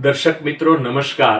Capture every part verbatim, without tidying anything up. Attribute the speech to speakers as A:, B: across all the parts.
A: दर्शक मित्रों नमस्कार।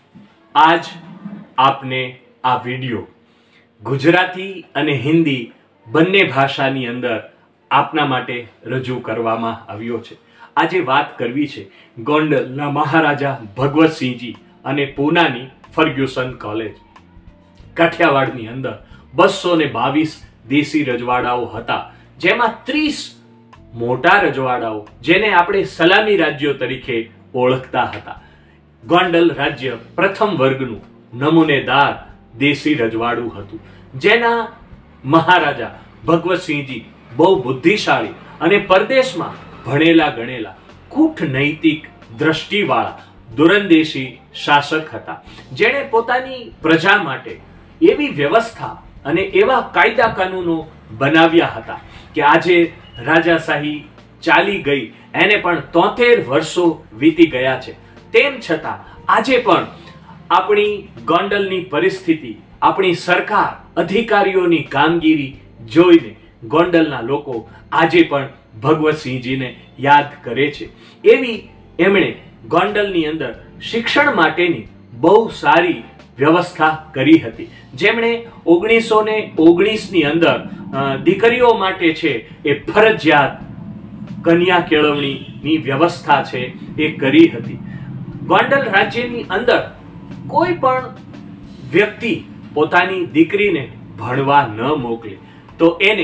A: आज आपने आ वीडियो गुजराती अने हिंदी बंने भाषानी अंदर आपना माटे रजू करवामां आव्यो छे। आजे वात करवी छे गोंडलना महाराजा भगवतसिंहजी अने पूनानी फर्ग्युसन कॉलेज। काठियावाड़नी अंदर बसो ने बावीस देशी रजवाड़ाओ हता, जेमां त्रीस मोटा रजवाड़ाओ जेने आपणे सलामी राज्यो तरीके ओळखता हता। गोंडल राज्य प्रथम वर्गनु नमूनेदार देशी रजवाड़ू हतुं, जेना महाराजा भगवतसिंहजी बहु बुद्धिशाળી અને પરદેશમાં ભણેલા ગણેલા કૂટનૈતિક દ્રષ્ટિવાળા દૂરંદેશી શાસક હતા, જેણે પોતાની પ્રજા માટે એવી વ્યવસ્થા અને એવા કાયદા કાનૂનો બનાવ્યા હતા કે આજે રાજાશાહી ચાલી ગઈ, એને પણ તોતેર વર્ષો વીતી ગયા છે, તેમ છતાં આજે પણ આપણી ગોંડલની પરિસ્થિતિ, આપણી સરકાર, અધિકારીઓની કામગીરી જોઈને ગોંડલના લોકો આજે પણ ભગવતસિંહજીને યાદ કરે છે। એવી એમણે ગોંડલની અંદર શિક્ષણ માટેની બહુ સારી વ્યવસ્થા કરી હતી, જેમણે ઓગણીસો ને ઓગણીસ ની અંદર દીકરીઓ માટે છે એ ફરજિયાત कन्या केळवणी व्यवस्था छे ए करी हती। गोंडल राज्यनी अंदर कोई पण व्यक्ति पोतानी दीकरीने भणवा न मोकले तो एने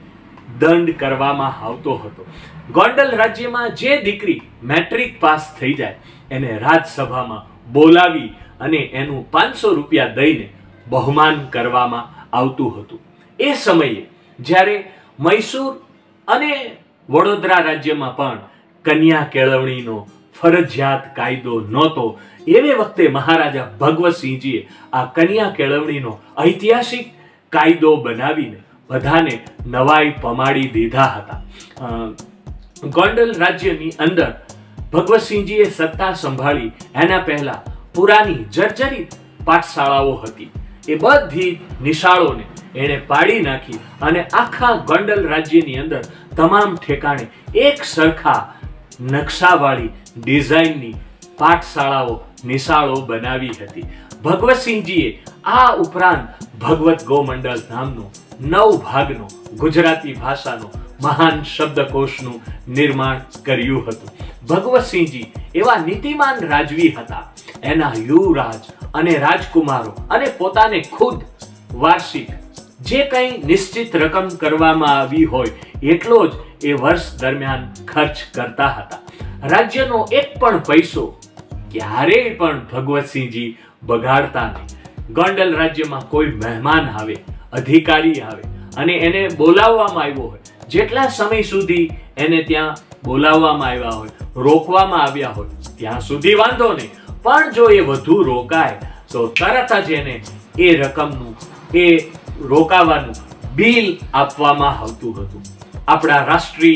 A: दंड करवामां आवतो हतो। गोंडल राज्यमां जे दीकरी मैट्रिक पास थई जाय एने राज्यसभामां बोलावी अने एनु पांच सौ रुपया दईने बहुमान करवामां आवतुं हतुं। ए समये ज्यारे मैसूर अने वडोदरा राज्य में पण कन्या केळवणीनो फरजियात कायदो नहोतो, एवे वखते महाराजा भगवतसिंहजीए आ कन्या केळवणीनो ऐतिहासिक कायदो बनावीने बधाने नवाई पमाड़ी दीधा हता। गोंडल राज्यनी अंदर भगवतसिंहजीए सत्ता संभाળી एना पहला पुरानी जर्जरित पाठशालाओ हती, ए बधी निशाळोने एणे पाड़ी नाखी अने आखा गोंडल राज्यनी अंदर तमाम ठेकाणे एक सरखा नक्शावाળી डिजाइननी पाठशालाओ निशाळो बनावी हती। भगवतसिंहजीए आ उपरांत भगवत गोमंडल नामनो नव भागनो गुजराती भाषानो महान शब्दकोशનું निर्माण कर्યું હતું। ભગવતસિંહજી એવા નીતિમાન રાજવી હતા, એના યુવરાજ અને રાજકુમારો અને પોતાને ખુદ વાર્ષિક જે કંઈ નિશ્ચિત રકમ કરવામાં આવી હોય એટલો જ એ વર્ષ દરમિયાન ખર્ચ કરતા હતા। રાજ્યનો એક પણ પૈસો ક્યારેય પણ ભગવતસિંહજી બગાડતા નહીં। ગોંડલ રાજ્યમાં કોઈ મહેમાન આવે, અધિકારી આવે અને એને બોલાવવામાં આવ્યો હોય, જેટલા સમય સુધી એને ત્યાં બોલાવવામાં આવ્યા હોય, રોકવામાં આવ્યા હોય ત્યાં સુધી વાંધો નહીં, પણ જો એ વધુ રોકાય તો તરત જ એને એ રકમનું એ રોકાવાનું બિલ આપવામાં આવતું હતું। આપણા રાષ્ટ્રીય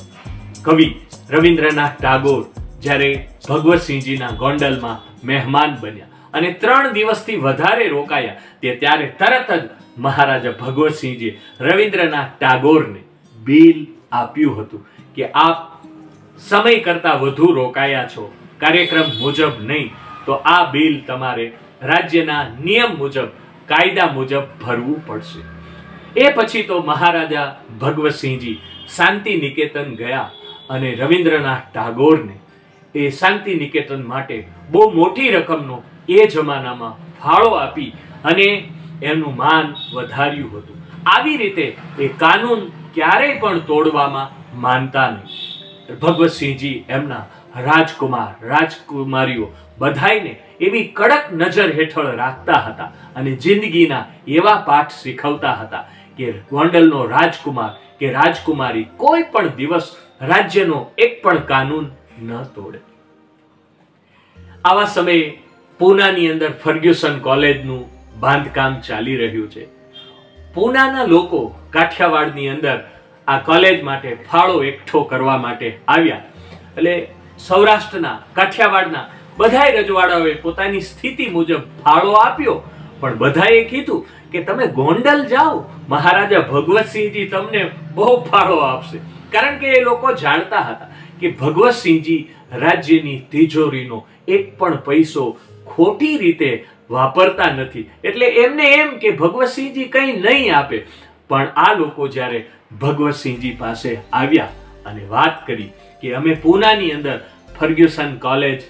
A: કવિ રવિન્દ્રનાથ ટાગોર જ્યારે ભગવતસિંહજીના ગોંડલમાં મહેમાન બન્યા અને ત્રણ દિવસથી વધારે રોકાયા તે ત્યારે તરત જ મહારાજા ભગવતસિંહજીએ રવિન્દ્રનાથ ટાગોરને બિલ આપ્યું હતું કે આપ સમય કરતા વધુ રોકાયા છો, કાર્યક્રમ મુજબ નહીં, તો આ બિલ તમારે રાજ્યના નિયમ મુજબ કાયદા મુજબ ભરવું પડશે। એ પછી તો મહારાજા ભગવતસિંહજી શાંતિ નિકેતન ગયા અને રવિન્દ્રનાથ ટાગોરને એ શાંતિ નિકેતન માટે બહુ મોટી રકમનો એ જમાનામાં ફાળો આપી અને એનું માન વધાર્યું હતું। આવી રીતે એ કાનૂન ક્યારેય પણ તોડવામાં માનતા નહીં। ભગવતસિંહજી એમના રાજકુમાર રાજકુમારીઓ બધાઈને એવી કડક નજર હેઠળ રાખતા હતા અને જિંદગીના એવા પાઠ શીખવતા હતા કે ગોંડલનો રાજકુમાર કે રાજકુમારી કોઈ પણ દિવસ રાજ્યનો એક પણ કાનૂન ન તોડે। આવા સમયે પૂનાની અંદર ફર્ગ્યુસન કોલેજનું બાંધકામ ચાલી રહ્યું છે। પૂનાના લોકો કાઠિયાવાડની અંદર આ કોલેજ માટે ફાળો એકઠો કરવા માટે આવ્યા, એટલે સૌરાષ્ટ્રના કાઠિયાવાડના બધાય રજવાડાઓએ પોતાની સ્થિતિ મુજબ ફાળો આપ્યો, પણ બધાએ કીધું કે તમે ગોંડલ જાઓ, મહારાજા ભગવતસિંહજી તમને બહુ ફાળો આપશે। કારણ કે એ લોકો જાણતા હતા કે ભગવતસિંહજી રાજ્યની તિજોરીનો એક પણ પૈસો ખોટી રીતે વાપરતા નથી, એટલે એમને એમ કે ભગવતસિંહજી કંઈ નહીં આપે. પણ આ લોકો જ્યારે ભગવતસિંહજી પાસે આવ્યા અને વાત કરી કે અમે પૂનાની અંદર ફર્ગ્યુસન કોલેજ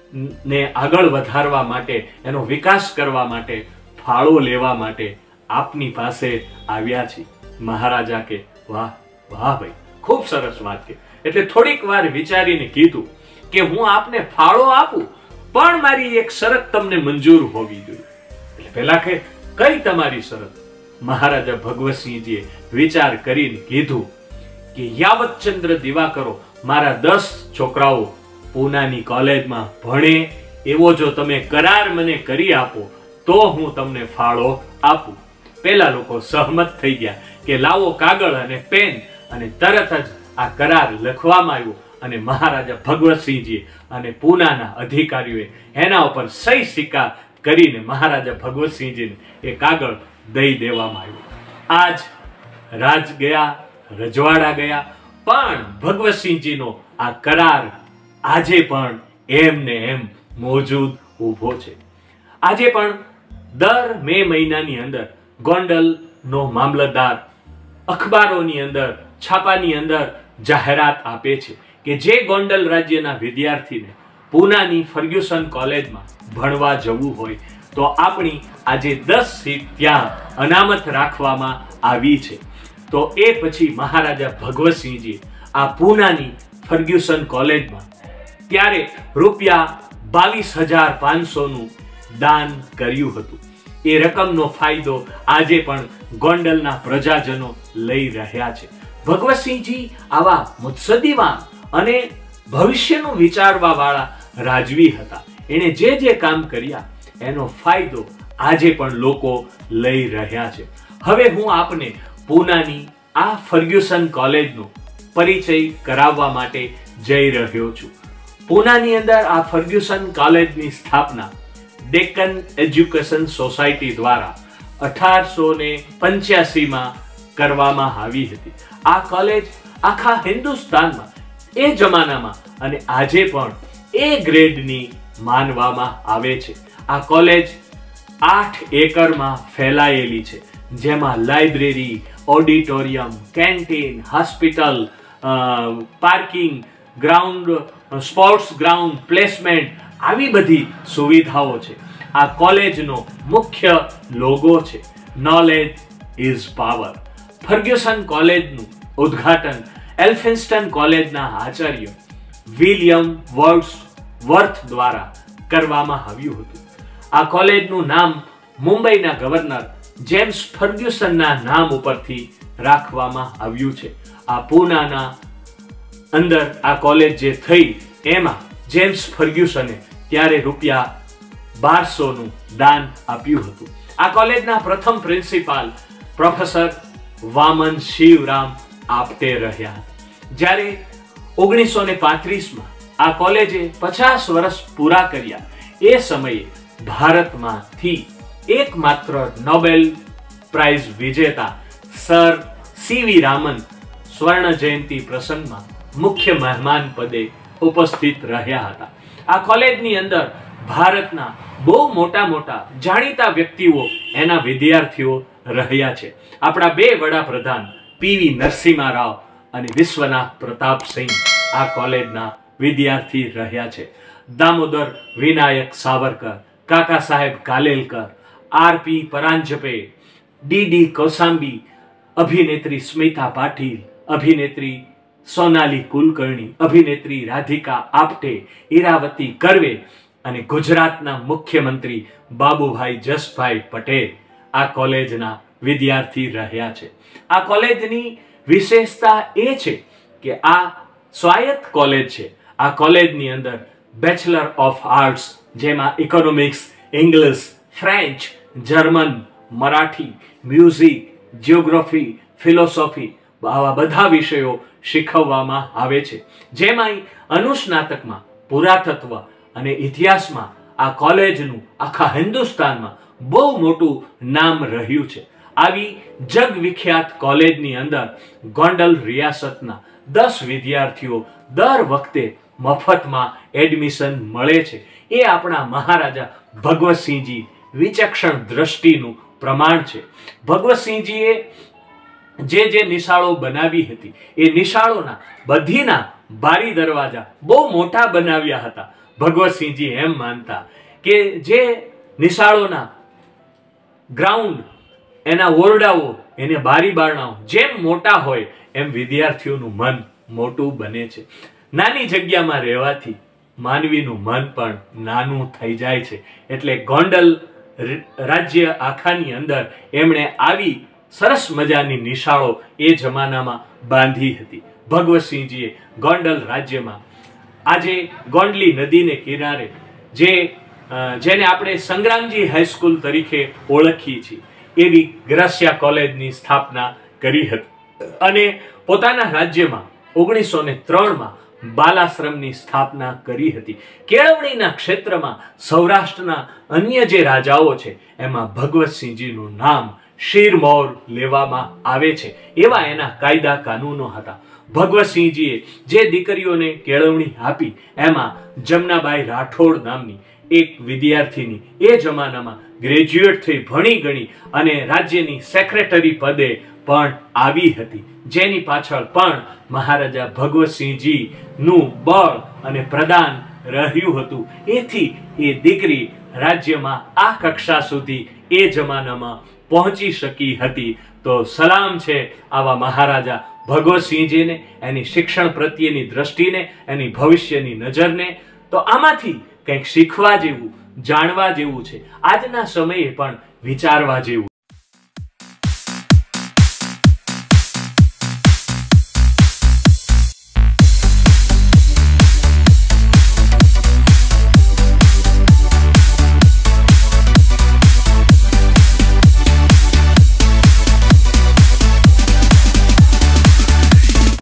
A: ને આગળ વધારવા માટે, એનો વિકાસ કરવા માટે, ફાળો લેવા માટે આપની પાસે આવ્યા છીએ. મહારાજા કે વાહ વાહ ભાઈ, ખૂબ સરસ વાત કે. એટલે થોડીક વાર વિચારીને કીધું કે હું આપને ફાળો આપું, પણ મારી એક શરત તમને મંજૂર હોવી જોઈએ. એટલે પેલા કે કઈ તમારી શરત? મહારાજા ભગવતસિંહજીએ વિચાર કરીને કીધું કે યાવતચંદ્ર દિવાકરો મારા દસ છોકરાઓ પૂનાની કોલેજમાં ભણે એવો જો તમે કરાર મને કરી આપો તો હું તમને ફાળો આપું. પેલા લોકો સહમત થઈ ગયા કે લાવો કાગળ અને પેન, અને તરત જ આ કરાર લખવામાં આવ્યો અને મહારાજા ભગવતસિંહજી અને પૂનાના અધિકારીઓએ એના ઉપર સહી સિક્કા કરીને મહારાજા ભગવતસિંહજીને એ કાગળ દઈ દેવામાં આવ્યો. આજ રાજ ગયા, રજવાડા ગયા, પણ ભગવતસિંહજીનો આ કરાર આજે પણ એમ ને એમ મોજૂદ ઊભો છે. આજે પણ દર મે મહિનાની અંદર ગોંડલનો મામલતદાર અખબારોની અંદર, છાપાની અંદર જાહેરાત આપે છે કે જે ગોંડલ રાજ્યના વિદ્યાર્થીને પૂનાની ફર્ગ્યુસન કોલેજમાં ભણવા જવું હોય તો આપણી આજે દસ સીટ ત્યાં અનામત રાખવામાં આવી છે. તો એ પછી મહારાજા ભગવતસિંહજી આ પૂનાની ફર્ગ્યુસન કોલેજમાં ત્યારે રૂપિયા બાવીસ હજાર પાંચસો નું દાન કર્યું હતું. એ રકમનો ફાયદો આજે પણ ગોંડલના પ્રજાજનો લઈ રહ્યા છે. ભગવતસિંહજી આવા મુત્સદ્દીવાન અને ભવિષ્યનું વિચારવા વાળા રાજવી હતા. એણે જે જે કામ કર્યા એનો ફાયદો આજે પણ લોકો લઈ રહ્યા છે. હવે હું આપને પૂનાની આ ફર્ગ્યુસન કોલેજનો પરિચય કરાવવા માટે જઈ રહ્યો છું. પૂનાની અંદર આ ફર્ગ્યુસન કોલેજની સ્થાપના ડેક્કન એજ્યુકેશન સોસાયટી દ્વારા અઢારસો ને પંચ્યાસી માં કરવામાં આવી હતી. આ કોલેજ આખા હિન્દુસ્તાનમાં એ જમાનામાં અને આજે પણ એ ગ્રેડની માનવામાં આવે છે. આ કોલેજ આઠ એકરમાં ફેલાયેલી છે, જેમાં library, auditorium, canteen, hospital, parking, ground, sports ground, placement, આવી બધી સુવિધાઓ છે. આ કોલેજનો મુખ્ય લોગો છે નોલેજ ઇઝ પાવર. ફર્ગ્યુસન કોલેજનું ઉદ્ઘાટન એલ્ફિન્સ્ટન કોલેજના આચાર્ય વિલિયમ વર્ડ્સવર્થ દ્વારા કરવામાં આવ્યું હતું. આ કોલેજનું નામ મુંબઈના ગવર્નર જેમ્સ ફર્ગ્યુસનના નામ ઉપરથી રાખવામાં આવ્યું છે. આ પૂનાના અંદર આ કોલેજ જે થઈ એમાં જેમ્સ ફર્ગ્યુસને ત્યારે રૂપિયા બારસો નું દાન આપ્યું હતું. આ કોલેજના પ્રથમ પ્રિન્સિપાલ પ્રોફેસર વામન શિવરામ આપટે રહ્યા. જ્યારે ઓગણીસો ને પાંત્રીસ માં આ કોલેજે પચાસ વર્ષ પૂરા કર્યા એ સમયે ભારતમાંથી એકમાત્ર નોબેલ પ્રાઇઝ વિજેતા સર સીવી રામન સ્વર્ણ જયંતિ પ્રસંગમાં મુખ્ય મહેમાન પદે ઉપસ્થિત રહ્યા હતા. આ કોલેજની અંદર ભારતના બહુ મોટા મોટા જાણીતા વ્યક્તિઓ એના વિદ્યાર્થીઓ રહ્યા છે. આપણા બે વડાપ્રધાન પીવી નરસિંહ રાવ અને વિશ્વનાથ પ્રતાપ સિંહ આ કોલેજના વિદ્યાર્થી રહ્યા છે. Damodar Vinayak Savarkar, Kaka Saheb Kalelkar, R P Paranjpe, D D Kosambi, અભિનેત્રી સ્મિતા પાટીલ, અભિનેત્રી સોનાલી કુલકર્ણી, અભિનેત્રી રાધિકા આપટે, ઈરાવતી કરવે અને ગુજરાતના મુખ્યમંત્રી બાબુભાઈ જસભાઈ પટેલ આ કોલેજના વિદ્યાર્થી રહ્યા છે. આ કોલેજની વિશેષતા એ છે કે આ સ્વાયત્ત કોલેજ છે. આ કોલેજની અંદર બેચલર ઓફ આર્ટ્સ, જેમાં economics, English, French, German, Marathi, music, geography, philosophy, આવા બધા વિષયો શીખવવામાં આવે છે. જેમાં અનુસ્નાતકમાં પુરાતત્વ અને ઇતિહાસમાં આ કોલેજનું આખા હિન્દુસ્તાનમાં બહુ મોટું નામ રહ્યું છે. આવી જગવિખ્યાત કોલેજની અંદર ગોંડલ રિયાસતના દસ વિદ્યાર્થીઓ દર વખતે મફતમાં એડમિશન મળે છે. એ આપણા મહારાજા ભગવતસિંહજી વિચક્ષણ દ્રષ્ટિનું પ્રમાણ છે. ભગવતસિંહજીએ જે જે નિશાળો બનાવી હતી એ નિશાળોના બધીના બારી દરવાજા બહુ મોટા બનાવ્યા હતા. ભગવતસિંહજી એમ માનતા કે જે નિશાળોના ગ્રાઉન્ડ, એના ઓરડાઓ, એને બારી બારણાઓ જેમ મોટા હોય એમ વિદ્યાર્થીઓનું મન મોટું બને છે. નાની જગ્યામાં રહેવાથી માનવીનું મન પણ નાનું થઈ જાય છે. એટલે ગોંડલ રાજ્ય આખાની અંદર એમણે આવી સરસ મજાની નિશાળો એ જમાનામાં બાંધી હતી. ભગવતસિંહજીએ ગોંડલ રાજ્યમાં આજે ગોંડલી નદીને કિનારે જે જેને આપણે સંગ્રામજી હાઈસ્કૂલ તરીકે ઓળખીએ છીએ એવી ગ્રાસિયા કોલેજની સ્થાપના કરી હતી અને પોતાના રાજ્યમાં ઓગણીસો ને ત્રણમાં બાલાશ્રમની સ્થાપના કરી હતી. કેળવણીના ક્ષેત્રમાં સૌરાષ્ટ્રના અન્ય જે રાજાઓ છે એમાં ભગવતસિંહજીનું નામ શિરમોર લેવામાં આવે છે. એવા એના કાયદા કાનૂનો હતા. ભગવતસિંહજીએ જે દીકરીઓને કેળવણી આપી એમાં જમનાબાઈ રાઠોડ નામની એક વિદ્યાર્થીની એ જમાનામાં ગ્રેજ્યુએટ થઈ ભણી ગણી અને રાજ્યની સેક્રેટરી પદે પણ આવી હતી, જેની પાછળ પણ મહારાજા ભગવતસિંહજી નું બળ અને પ્રદાન રહ્યું હતું. એથી એ દીકરી રાજ્યમાં આ કક્ષા સુધી એ જમાનામાં પહોંચી શકી હતી. તો સલામ છે આવા મહારાજા ભગવતસિંહજીને, એની શિક્ષણ પ્રત્યેની દ્રષ્ટિને, એની ભવિષ્યની નજરને. તો આમાંથી કંઈક શીખવા જેવું, જાણવા જેવું છે. આજના સમયે પણ વિચારવા જેવું.